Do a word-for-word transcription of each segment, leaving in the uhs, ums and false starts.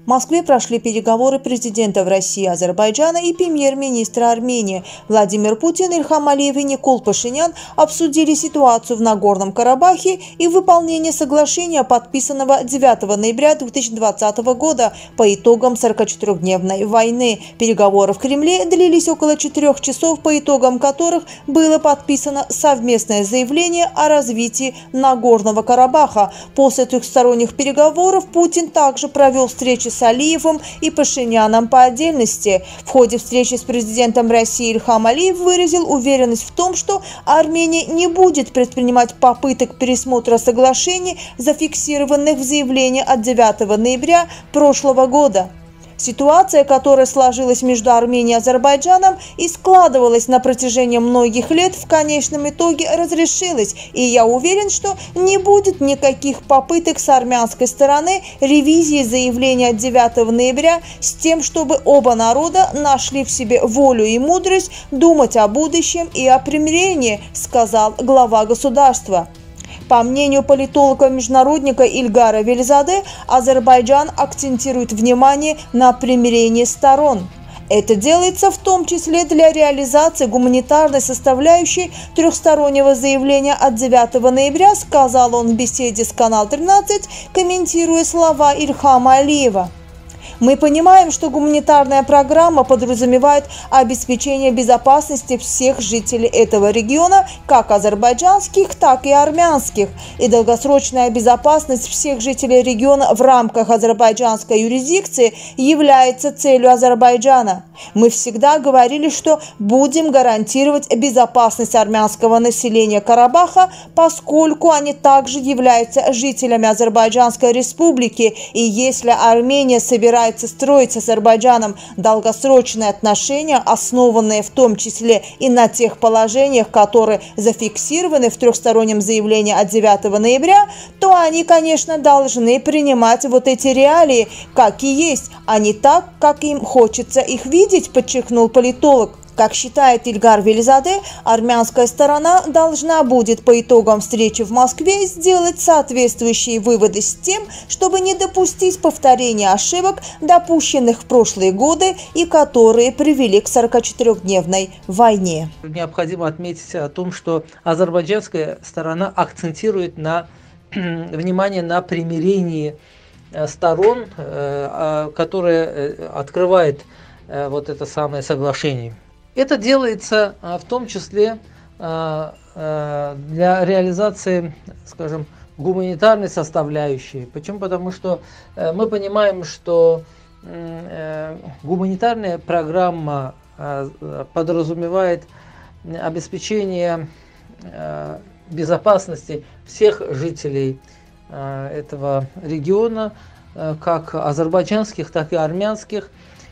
В Москве прошли переговоры президентов России и Азербайджана и премьер-министра Армении. Владимир Путин, Ильхам Алиев и Никол Пашинян обсудили ситуацию в Нагорном Карабахе и выполнение соглашения, подписанного девятого ноября две тысячи двадцатого года по итогам сорокачетырёхдневной войны. Переговоры в Кремле длились около четырех часов, по итогам которых было подписано совместное заявление о развитии Нагорного Карабаха. После трехсторонних переговоров Путин также провел встречи с Алиевым и Пашиняном по отдельности. В ходе встречи с президентом России Ильхам Алиев выразил уверенность в том, что Армения не будет предпринимать попыток пересмотра соглашений, зафиксированных в заявлении от девятого ноября прошлого года. Ситуация, которая сложилась между Арменией и Азербайджаном и складывалась на протяжении многих лет, в конечном итоге разрешилась, и я уверен, что не будет никаких попыток с армянской стороны ревизии заявления от девятого ноября с тем, чтобы оба народа нашли в себе волю и мудрость думать о будущем и о примирении, сказал глава государства. По мнению политолога-международника Ильгара Велизаде, Азербайджан акцентирует внимание на примирении сторон. Это делается в том числе для реализации гуманитарной составляющей трехстороннего заявления от девятого ноября, сказал он в беседе с Канал тринадцать, комментируя слова Ильхама Алиева. Мы понимаем, что гуманитарная программа подразумевает обеспечение безопасности всех жителей этого региона, как азербайджанских, так и армянских. И долгосрочная безопасность всех жителей региона в рамках азербайджанской юрисдикции является целью Азербайджана. Мы всегда говорили, что будем гарантировать безопасность армянского населения Карабаха, поскольку они также являются жителями Азербайджанской республики. И если Армения собирается строить с Азербайджаном долгосрочные отношения, основанные в том числе и на тех положениях, которые зафиксированы в трехстороннем заявлении от девятого ноября, то они, конечно, должны принимать вот эти реалии, как и есть, а не так, как им хочется их видеть, подчеркнул политолог. Как считает Ильгар Велизаде, армянская сторона должна будет по итогам встречи в Москве сделать соответствующие выводы с тем, чтобы не допустить повторения ошибок, допущенных в прошлые годы и которые привели к сорокачетырёхдневной войне. Необходимо отметить о том, что азербайджанская сторона акцентирует на внимание на примирении сторон, которое открывает вот это самое соглашение. Это делается в том числе для реализации, скажем, гуманитарной составляющей. Почему? Потому что мы понимаем, что гуманитарная программа подразумевает обеспечение безопасности всех жителей этого региона, как азербайджанских, так и армянских.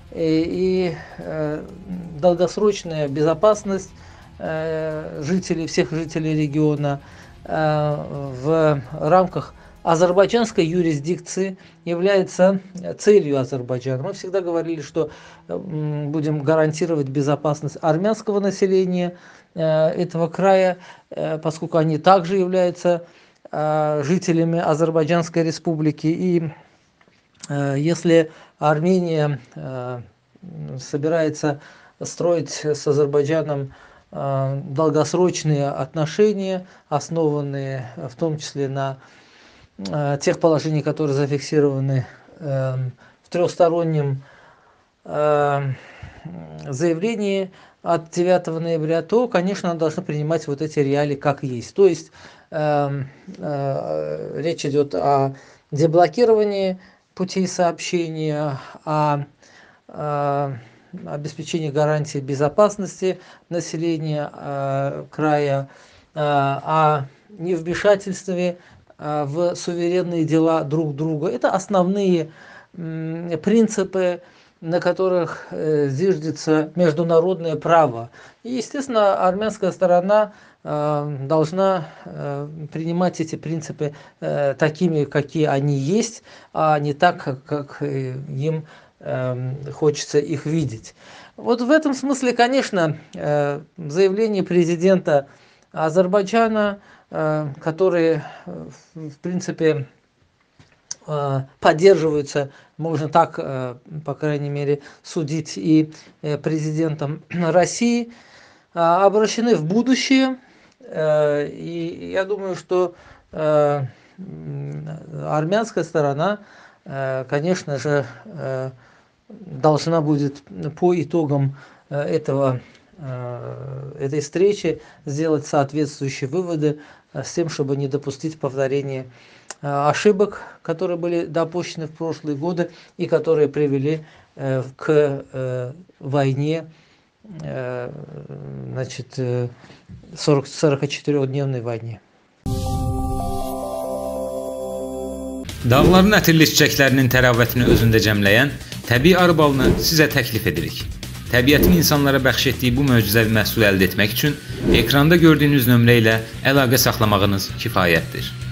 И э, долгосрочная безопасность э, жителей, всех жителей региона э, в рамках азербайджанской юрисдикции является целью Азербайджана. Мы всегда говорили, что э, будем гарантировать безопасность армянского населения э, этого края, э, поскольку они также являются э, жителями Азербайджанской республики. И э, если Армения э, собирается строить с Азербайджаном э, долгосрочные отношения, основанные в том числе на э, тех положениях, которые зафиксированы э, в трехстороннем э, заявлении от девятого ноября, то, конечно, она должна принимать вот эти реалии как есть. То есть э, э, речь идет о деблокировании путей сообщения, о, о обеспечении гарантии безопасности населения э, края, э, о невмешательстве э, в суверенные дела друг друга. Это основные э, принципы, на которых э, зиждется международное право. И, естественно, армянская сторона э, должна э, принимать эти принципы э, такими, какие они есть, а не так, как, как им э, хочется их видеть. Вот в этом смысле, конечно, э, заявление президента Азербайджана, э, который, в принципе, поддерживаются, можно так, по крайней мере, судить, и президентом России, обращены в будущее. И я думаю, что армянская сторона, конечно же, должна будет по итогам этого, этой встречи сделать соответствующие выводы с тем, чтобы не допустить повторения ошибок, которые были допущены в прошлые годы и которые привели к войне, значит, сорокачетырёхдневной войне. Dağların ətirli çiçəklərinin təravətini özündə cəmləyən təbii arı balını sizə təklif edirik. Təbiətin insanlara bəxş etdiyi bu möcüzəvi məhsulu əldə etmək üçün ekranda gördüyünüz nömrə ilə əlaqə saxlamağınız kifayətdir.